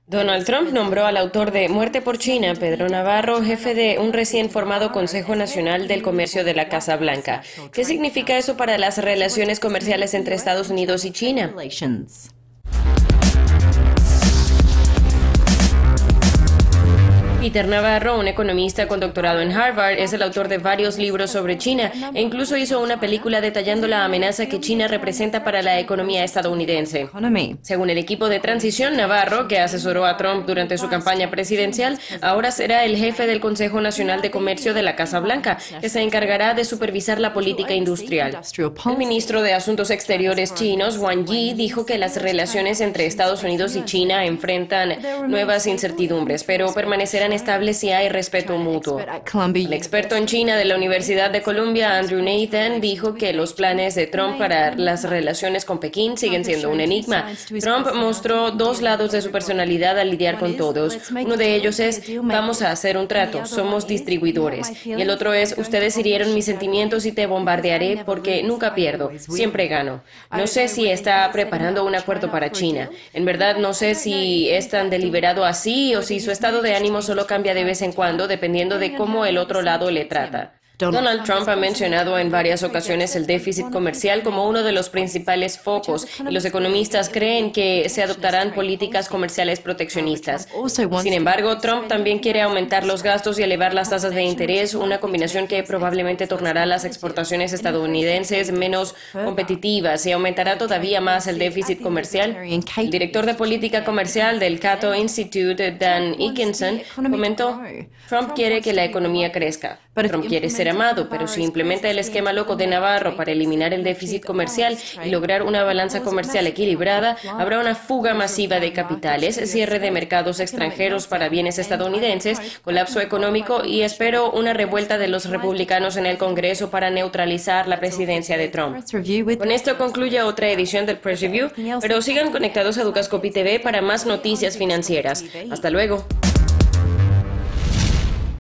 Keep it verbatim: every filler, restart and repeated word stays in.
Donald Trump nombró al autor de Muerte por China, Pedro Navarro, jefe de un recién formado Consejo Nacional del Comercio de la Casa Blanca. ¿Qué significa eso para las relaciones comerciales entre Estados Unidos y China? Peter Navarro, un economista con doctorado en Harvard, es el autor de varios libros sobre China e incluso hizo una película detallando la amenaza que China representa para la economía estadounidense. Según el equipo de transición, Navarro, que asesoró a Trump durante su campaña presidencial, ahora será el jefe del Consejo Nacional de Comercio de la Casa Blanca, que se encargará de supervisar la política industrial. El ministro de Asuntos Exteriores chinos, Wang Yi, dijo que las relaciones entre Estados Unidos y China enfrentan nuevas incertidumbres, pero permanecerán estables si hay respeto mutuo. El experto en China de la Universidad de Columbia, Andrew Nathan, dijo que los planes de Trump para las relaciones con Pekín siguen siendo un enigma. Trump mostró dos lados de su personalidad al lidiar con todos. Uno de ellos es, vamos a hacer un trato, somos distribuidores. Y el otro es, ustedes hirieron mis sentimientos y te bombardearé porque nunca pierdo, siempre gano. No sé si está preparando un acuerdo para China. En verdad no sé si es tan deliberado así o si su estado de ánimo solo cambia de vez en cuando dependiendo de cómo el otro lado le trata. Donald Trump ha mencionado en varias ocasiones el déficit comercial como uno de los principales focos y los economistas creen que se adoptarán políticas comerciales proteccionistas. Sin embargo, Trump también quiere aumentar los gastos y elevar las tasas de interés, una combinación que probablemente tornará las exportaciones estadounidenses menos competitivas y aumentará todavía más el déficit comercial. El director de política comercial del Cato Institute, Dan Ikenson, comentó, Trump quiere que la economía crezca. Trump quiere ser amado, pero si implementa el esquema loco de Navarro para eliminar el déficit comercial y lograr una balanza comercial equilibrada, habrá una fuga masiva de capitales, cierre de mercados extranjeros para bienes estadounidenses, colapso económico y espero una revuelta de los republicanos en el Congreso para neutralizar la presidencia de Trump. Con esto concluye otra edición del Press Review, pero sigan conectados a Dukascopy T V para más noticias financieras. Hasta luego.